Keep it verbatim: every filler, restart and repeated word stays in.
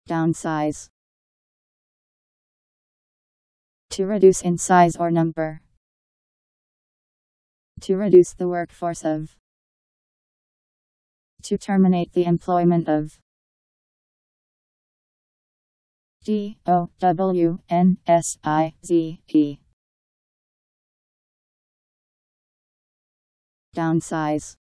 Downsize. To reduce in size or number. To reduce the workforce of. To terminate the employment of. D O W N S I Z E. Downsize.